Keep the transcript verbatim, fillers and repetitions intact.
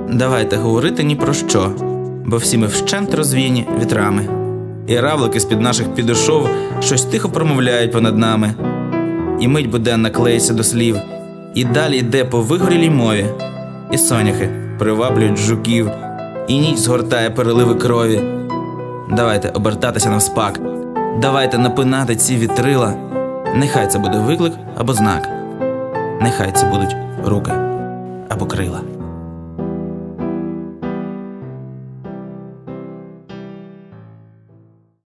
Давайте говорити ні про що, бо всі ми вщент розвіяні вітрами. І равлики з-під наших підошов щось тихо промовляють понад нами. І мить буденна клеїться до слів, і далі йде по вигорілій мові. І соняхи приваблюють жуків, і ніч згортає переливи крові. Давайте обертатися навспак, давайте напинати ці вітрила. Нехай це буде виклик або знак, нехай це будуть руки або крила.